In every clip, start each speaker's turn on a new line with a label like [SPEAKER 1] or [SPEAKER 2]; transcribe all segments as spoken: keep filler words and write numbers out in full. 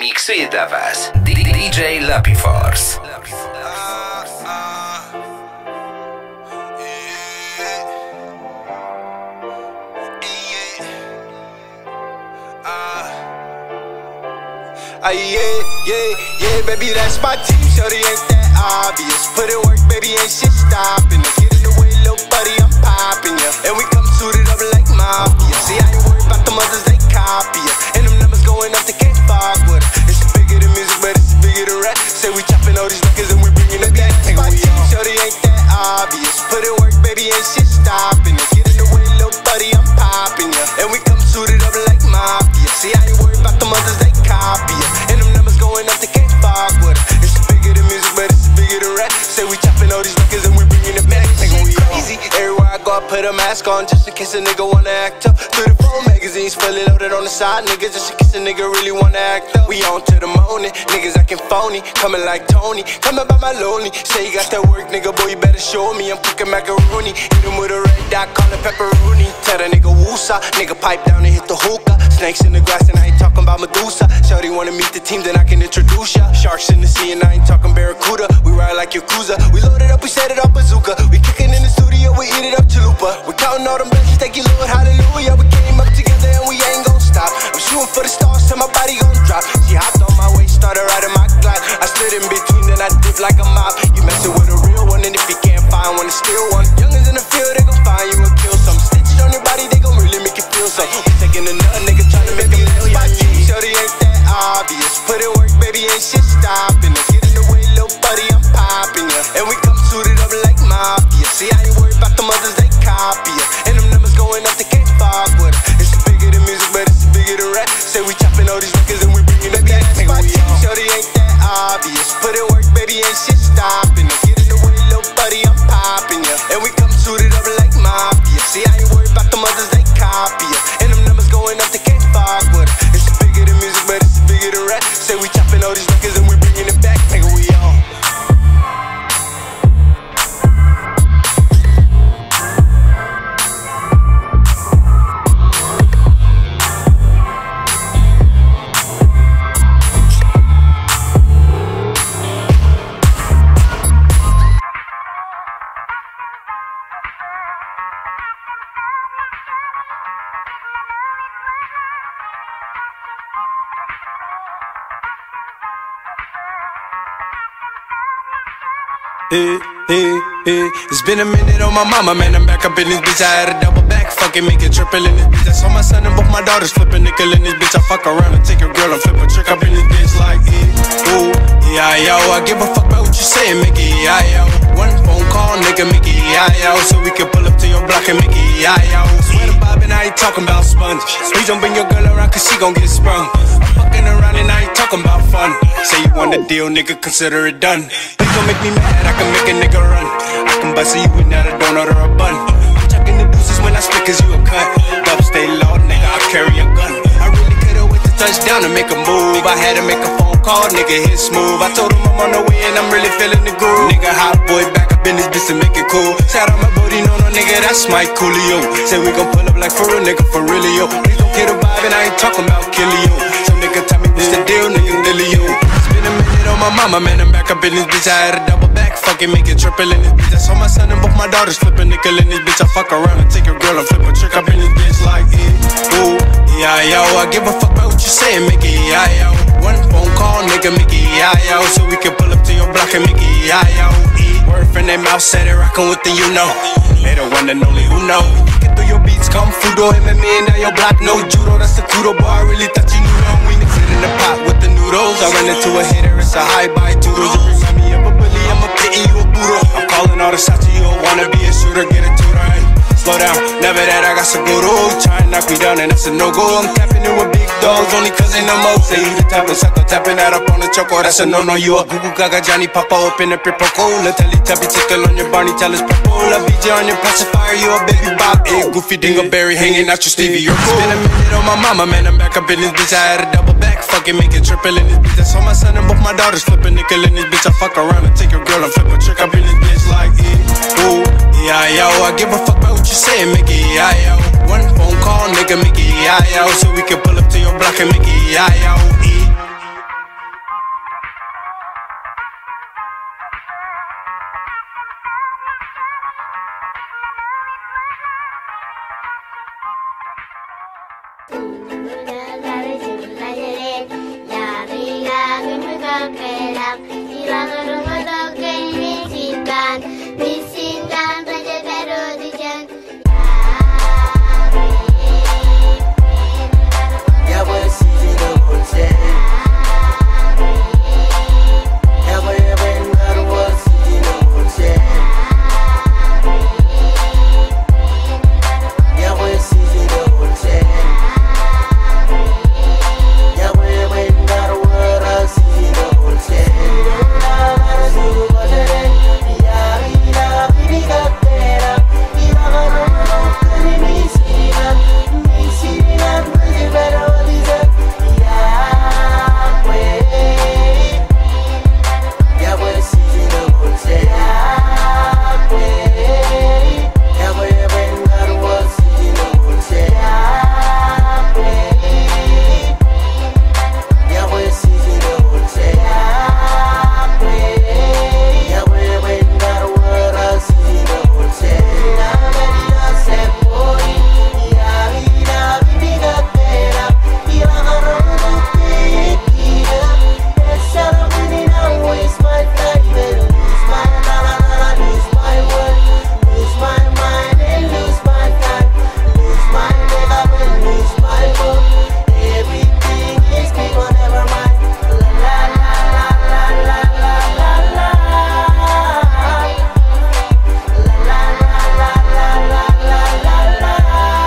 [SPEAKER 1] Miksuje dla was D J Lappy Force.
[SPEAKER 2] Uh, yeah, yeah, yeah, baby, that's my team. Shorty ain't that obvious. Put in work, baby, ain't shit stopping us. Get in the way, little buddy, I'm popping ya. And we come suited up like mafia. See, I ain't worried about the mothers, they copy ya. And them numbers going up, they can't fuck with us. It's bigger than music, but it's bigger than rap. Say we chopping all these records and we bringing it back. That's my team. Shorty ain't that obvious. Put in work, baby, ain't shit stopping us. Get in the way, little buddy, I'm popping ya. And we come suited up like mafia. See, I ain't worried about the mothers, they copy ya. And them numbers going up, they can't fuck with us. It's bigger than music, but it's bigger than rap. Say we chopping all these records and we bringing it back. We crazy. Everywhere I go, I put a mask on just in case a nigga wanna act up. Through the phone magazines, fully loaded on the side, nigga, just in case a nigga really wanna act up. We on to the morning, niggas acting phony, coming like Tony, coming by my lonely. Say you got that work, nigga, boy, you better show me. I'm cooking macaroni, hit him with a red dot, call it pepperoni. Tell that nigga woosah, nigga pipe down and hit the hookah. Snakes in the grass and I ain't talking about Medusa. Shorty wanna meet the team, then I can introduce ya. Sharks in the sea and I ain't talking Barracuda. We ride like Yakuza, we load it up, we set it up bazooka. We kicking in the studio, we eat it up chalupa. We counting all them blessings, thank you Lord, hallelujah. We came up together and we ain't gon' stop. I'm shooting for the stars till my body gon' drop. She hopped on my waist, started riding my glide. I slid in between, then I dipped like a mop. You messing with a real one, and if you can't find one, it's still one. Youngins in the field, they gon' find you and kill some. Stitches on your body, they gon' really make you feel some. We taking a nut, nigga, tryna make a million. Shorty ain't that obvious. Put in work, baby, ain't shit stopping us. Get in the way, little buddy, I'm popping ya. And we come suited up like mafia. See, I ain't worried about the mothers, they copy ya. And them numbers going up, they can't fuck with us. It's bigger than music, but it's bigger than rap. Say we chopping all these records and we bringing it back. That's my team. Shorty ain't that obvious. Put in work, baby, ain't shit stopping us. Get in the way, little buddy, I'm popping ya. And we come suited up like mafia. See, I ain't worried about the mothers, they copy ya. And them numbers going up, they can't fuck with us. It's bigger than music, but it's bigger than rap. Say we chopping all these records and we bringing it back. Nigga, we on.
[SPEAKER 3] Hey, hey, hey. It's been a minute on my mama, man, I'm back up in this bitch. I had a double back, fucking make it triple in this bitch. I saw my son and both my daughters flipping nickel in this bitch. I fuck around and take a girl and flip a trick up in this bitch like, eh, ooh, yeah, yo. I give a fuck about what you saying, make it, yeah, yo. One phone call, nigga, make it, yeah, yo. So we can pull up to your block and make it, yeah, yo. Swear to Bob and I ain't talking about sponge. Please don't bring your girl around cause she gon' get sprung. I'm fucking around and I ain't talking about fun. Say you want the deal, nigga, consider it done. Please don't make me mad, I can make a nigga run. I can bust you with not a donut or a bun. I'm chucking the deuces when I spit cause you a cut. Dub stay low, nigga, I carry a gun. I really could've wait to touch down to make a move. I had to make a phone call, nigga, hit smooth. I told him I'm on the way and I'm really feeling the groove. Nigga, hot boy, back up in this bitch to make it cool. Shout out my booty, no, no, nigga, that's my coolio. Say we gon' pull up like for real, nigga, for real, yo. Please don't get a vibe and I ain't talking about killing you. So nigga, tell me what's the deal, nigga, dilly yo. It's been a minute on my mama, man, I'm back up in this bitch. I had a double back, fucking make it triple in this bitch. I saw my son and both my daughters flipping nickel in this bitch. I fuck around and take a girl and flip a trick up in this bitch like, eh, ooh, yeah, yo. I give a fuck about what you saying, make it, yeah, yo. One phone call, nigga, make it, yeah, yo. So we can pull up to your block and make it, yeah, yo. Word from their mouth, said it, rockin' with the you know. They the one and only who know. Get through your beats, come Fudo, M M A, and now your block, no judo. That's the kudo, boy, I really thought you knew that. We sit in the pot with the noodles. I run into a hitter, it's a high by toodles. You remind me of a bully, I'm a pity, you a boodle. I'm calling all the shots, you don't wanna be a shooter, get a tutor, hey. Slow down, never that I got some good old. Try and knock me down and that's a no-go. I'm tapping in with big dogs, only cause ain't no more. Say you the type of sucker, tapping that up on the choco. That's a no-no, you a goo-goo gaga Johnny Papa up in the purple. Let Telly Tubby tickle on your Barney, tell us purple. A B J on your pacifier, you a baby bop. Hey, goofy dingleberry hanging out your Stevie, you're cool. It's been a minute on my mama, man, I'm back up in this bitch. I had a double back, fucking make it triple in this bitch. I saw my son and both my daughters flipping nickel in this bitch. I fuck around and take a girl and flip a trick up in this bitch like, eh, ooh, yeah, yo. I give a fuck about what you saying, make it, yeah, yo. One phone call, nigga, make it, yeah, yo. So we can pull up to your block and make it, yeah, yo.
[SPEAKER 4] kakelang Ilangan rumah kay misitan Misitan raja pero dijan
[SPEAKER 5] Ya voy si no volche Ya voy a vengar was si no volche Ya voy si no volche Ya voy a vengar was si no volche La su volere Ya vida vida tera Y la gana no te mi sigan Mi sigan pero dicen Ya pues Ya voy si no volche Ya pues Ya voy a vengar was si no volche Ya pues Ya voy si no volche Ya pues Ya voy a vengar was si no volche La medida se pone Ya vida vida tera Y la agarro de tira Esa la menina waste my time and lose my la la la la lose my world Lose my mind and lose my time Lose my makeup and lose my book Everything is big but never mind La la la la la la la la la La la la la la la la la la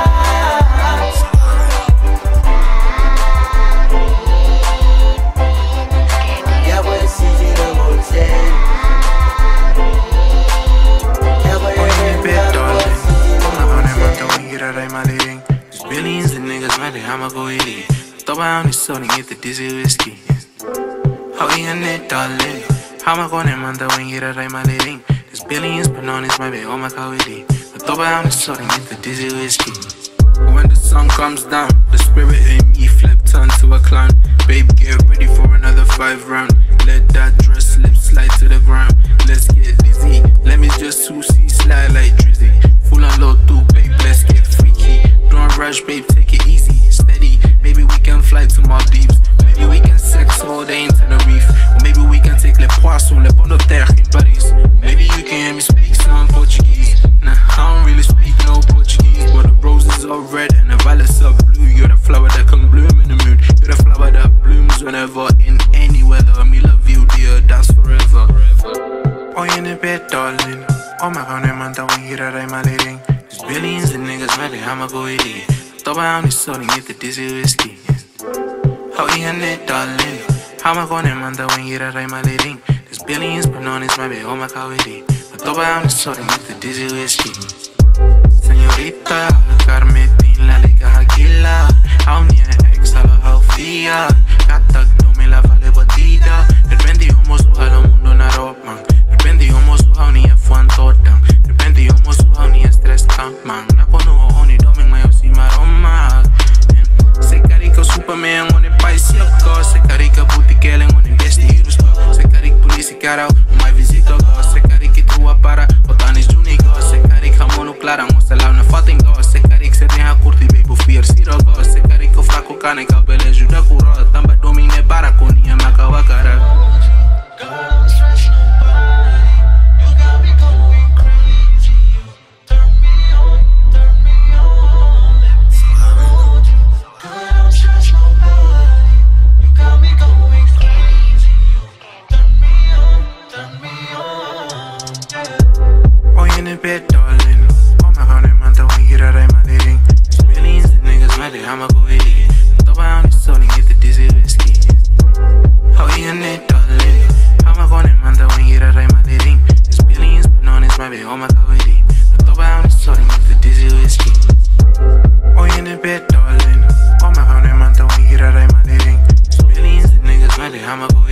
[SPEAKER 5] Ya voy si no volche Ya voy a vengar was
[SPEAKER 6] There's billions of niggas mad at I'ma go elite. Throw on this soda and get the dizzy whiskey. How you in it, darling? How am I gonna manda when you ride my leading? There's billions but none is my baby, oh my cowardly. Throw on this soda and get the dizzy whiskey. When the sun comes down, the spirit in me flip turn to a clown. Babe, get ready for another five round. Let that dress slip slide to the ground. Let's get dizzy. Let me just see slide like Drizzy. Full on low too, babe. Let's get freaky. Don't rush, babe. Take it easy, steady. Maybe we can fly to Maldives. Maybe we can sex all day in Tenerife. Or maybe we can take les poissons, les bonnes terres in Paris. Maybe you can hear me speak some Portuguese. Nah, I don't really speak no Portuguese, but the roses are red and the violets are blue. You're the flower that can bloom in the moon. You're the flower that blooms whenever, in any weather. Me love you, dear, that's forever. Oh, you in the bed, darling. Oh my god, man, that when you ride my leading. There's billions of niggas mad at I'ma go elite. Throw on this soda and get the dizzy whiskey. How you in it, darling? How am I gonna man that when you ride my leading? There's billions but none is my baby, oh my cowardly. Throw on this soda and get the dizzy whiskey. Señorita, Carmetin, la liga aquila. Hou nie ex, alle hou via. Katak, no me la vale batida. Depende como su al mundo na ropa. Depende como su hou nie fuan totang. Depende como su hou nie stress kan man. Na pono oni doming my osi maroma. Se carica Superman on the bicycle. Se carica boutique on the vestidos. Se carica polícia carau, uma visita go. Se carica tua para, botanis junigo. Se carica mono clara, mostra lá na foto em go. Se carica se tem a curti, baby, fier siro go. Se carica fraco cane, cabelo ajuda cura. Tamba domine para coninha macawa cara. Bed, darling. Oh my god, man, that when you ride my leading. There's billions of niggas mad at I'ma go elite. Throw on this soda and get the dizzy whiskey. How you in it, darling? How am I gonna man that when you ride my leading? There's billions but none is my baby, oh my god, elite. Throw on this soda and get the dizzy whiskey. Oh, you in the bed, darling. Oh my god, man, that when you ride my leading. There's billions of niggas mad at I'ma go